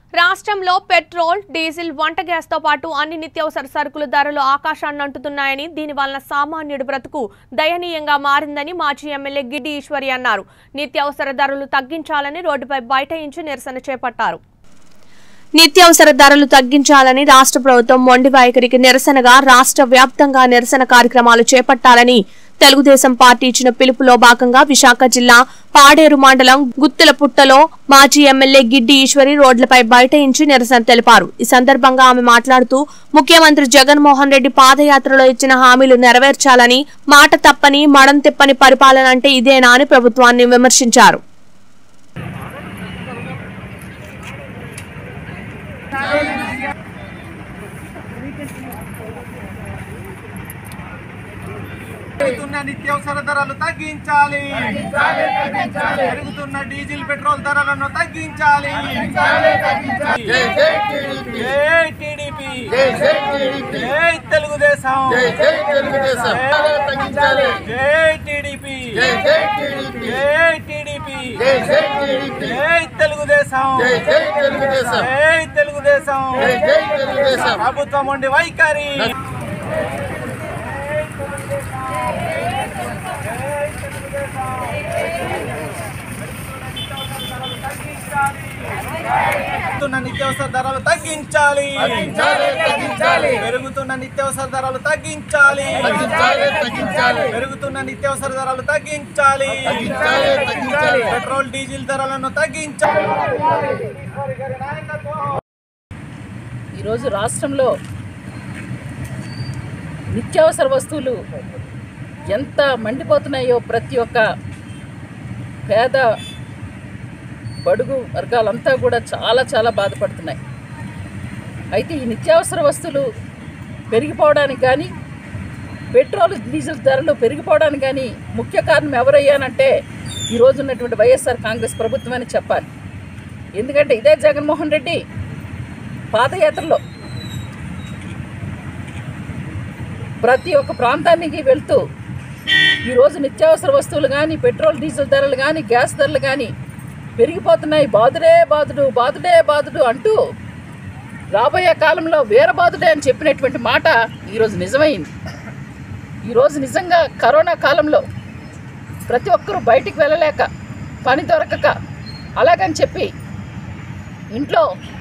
రాష్ట్రంలో petrol, diesel, వంట గ్యాస్తో పాటు అన్ని నిత్యావసర సరుకుల ధరలు ఆకాశాన్ని అంటుతున్నాయని, దీనివల్ల సామాన్యుడి బ్రతుకు దయనీయంగా మారిందని మాజీ ఎమ్మెల్యే గిడ్డి ఈశ్వరి అన్నారు. నిత్యావసర ధరలు తగ్గించాలని రోడ్డుపై బైఠాయించి నిరసన చేపట్టారు. నిత్యావసర ధరలు తగ్గించాలని రాష్ట్ర ప్రభుత్వం మొండి వైఖరికి నిరసనగా రాష్ట్ర వ్యాప్తంగా నిరసన కార్యక్రమాలు చేపట్టాలని తెలుగుదేశం పార్టీ ఇచ్చిన పిలుపులో భాగంగా విశాఖ జిల్లా పాడేరు మండలం గుత్తులపుట్టలో మాజీ ఎమ్మెల్యే గిడ్డి ఈశ్వరి రోడ్లపై బైఠాయించి నిరసన తెలిపారు. ఈ సందర్భంగా ఆమె మాట్లాడుతూ ముఖ్యమంత్రి జగన్మోహన్ రెడ్డి పాదయాత్రలో ఇచ్చిన హామీలు నెరవేర్చాలని, మాట తప్పని మడం తిప్పని పరిపాలన అంటే ఇదేనా అని ప్రభుత్వాన్ని విమర్శించారు. నిత్యావసర ధరలు తగ్గించాలి, పెరుగుతున్న డీజిల్ పెట్రోల్ ధరలను తగ్గించాలి. జై టీడీపీ, జై తెలుగుదేశం, జై టీడీపీ, జై టీడీపీ, జై తెలుగుదేశం, జై తెలుగుదేశం. ప్రభుత్వం ఉండి వైఖరి నిత్యావసర ధరలు తగ్గించాలి, పెరుగుతున్న నిత్యావసర ధరలు తగ్గించాలి, పెరుగుతున్న నిత్యావసర ధరలు తగ్గించాలి, పెట్రోల్ డీజిల్ ధరలను తగ్గించాలి. ఈరోజు రాష్ట్రంలో నిత్యావసర వస్తువులు ఎంత మండిపోతున్నాయో ప్రతి ఒక్క పేద బడుగు వర్గాలంతా కూడా చాలా బాధపడుతున్నాయి. అయితే ఈ నిత్యావసర వస్తువులు పెరిగిపోవడానికి కానీ, పెట్రోల్ డీజిల్ ధరలు పెరిగిపోవడానికి కానీ ముఖ్య కారణం ఎవరయ్యానంటే ఈరోజు ఉన్నటువంటి వైఎస్ఆర్ కాంగ్రెస్ ప్రభుత్వం అని చెప్పాలి. ఎందుకంటే ఇదే జగన్మోహన్ రెడ్డి పాదయాత్రలో ప్రతి ఒక్క ప్రాంతానికి వెళ్తూ ఈరోజు నిత్యావసర వస్తువులు కానీ, పెట్రోల్ డీజిల్ ధరలు కానీ, గ్యాస్ ధరలు కానీ పెరిగిపోతున్నాయి, బాధుడే అంటూ రాబోయే కాలంలో వీరబాధుడే అని చెప్పినటువంటి మాట ఈరోజు నిజమైంది. ఈరోజు నిజంగా కరోనా కాలంలో ప్రతి ఒక్కరూ బయటికి వెళ్ళలేక, పని దొరకక, అలాగని చెప్పి ఇంట్లో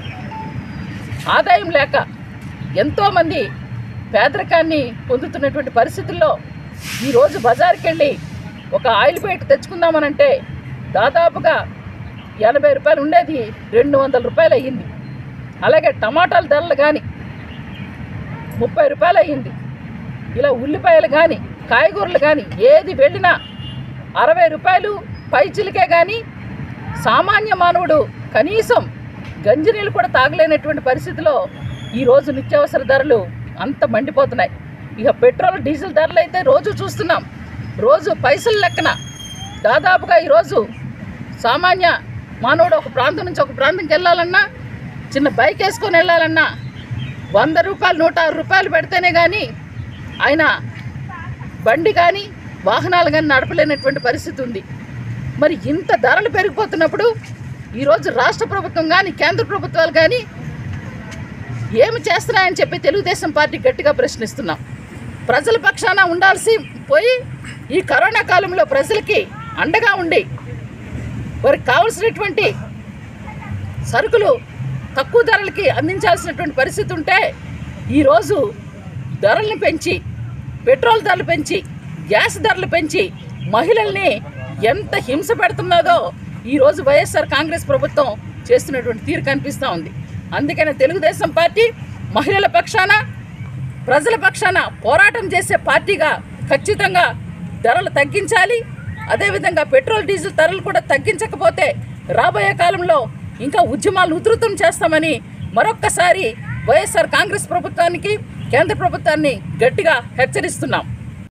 ఆదాయం లేక ఎంతోమంది పేదరికాన్ని పొందుతున్నటువంటి పరిస్థితుల్లో ఈరోజు బజార్కి వెళ్ళి ఒక ఆయిల్ ప్యాకెట్ తెచ్చుకుందామనంటే దాదాపుగా 80 రూపాయలు ఉండేది 200 రూపాయలు అయ్యింది. అలాగే టమాటాల ధరలు కానీ 30 రూపాయలు అయ్యింది. ఇలా ఉల్లిపాయలు కానీ, కాయగూరలు కానీ ఏది వెళ్ళినా 60 రూపాయలు పైచిలికే కానీ సామాన్య మానవుడు కనీసం గంజినీళ్ళు కూడా తాగలేనటువంటి పరిస్థితిలో ఈరోజు నిత్యావసర ధరలు అంత మండిపోతున్నాయి. ఇక పెట్రోల్ డీజిల్ ధరలు అయితే రోజు చూస్తున్నాం, రోజు పైసలు లెక్కన దాదాపుగా ఈరోజు సామాన్య మానవుడు ఒక ప్రాంతం నుంచి ఒక ప్రాంతంకి వెళ్ళాలన్నా, చిన్న బైక్ వేసుకొని వెళ్ళాలన్నా 100 రూపాయలు 106 రూపాయలు పెడితేనే కానీ ఆయన బండి కానీ వాహనాలు కానీ నడపలేనటువంటి పరిస్థితి ఉంది. మరి ఇంత ధరలు పెరిగిపోతున్నప్పుడు ఈరోజు రాష్ట్ర ప్రభుత్వం కానీ, కేంద్ర ప్రభుత్వాలు కానీ ఏమి చేస్తున్నాయని చెప్పి తెలుగుదేశం పార్టీ గట్టిగా ప్రశ్నిస్తున్నాం. ప్రజల పక్షాన ఉండాల్సి పోయి ఈ కరోనా కాలంలో ప్రజలకి అండగా ఉండి వారికి కావాల్సినటువంటి సరుకులు తక్కువ ధరలకి అందించాల్సినటువంటి పరిస్థితి ఉంటే ఈరోజు ధరలను పెంచి, పెట్రోల్ ధరలు పెంచి, గ్యాస్ ధరలు పెంచి మహిళల్ని ఎంత హింస పెడుతున్నదో ఈరోజు వైఎస్ఆర్ కాంగ్రెస్ ప్రభుత్వం చేస్తున్నటువంటి తీరు కనిపిస్తూ ఉంది. అందుకనే తెలుగుదేశం పార్టీ మహిళల పక్షాన, ప్రజల పక్షాన పోరాటం చేసే పార్టీగా ఖచ్చితంగా ధరలు తగ్గించాలి. అదేవిధంగా పెట్రోల్ డీజిల్ ధరలు కూడా తగ్గించకపోతే రాబోయే కాలంలో ఇంకా ఉద్యమాలు ఉధృతం చేస్తామని మరొక్కసారి వైఎస్ఆర్ కాంగ్రెస్ ప్రభుత్వానికి, కేంద్ర ప్రభుత్వాన్ని గట్టిగా హెచ్చరిస్తున్నాం.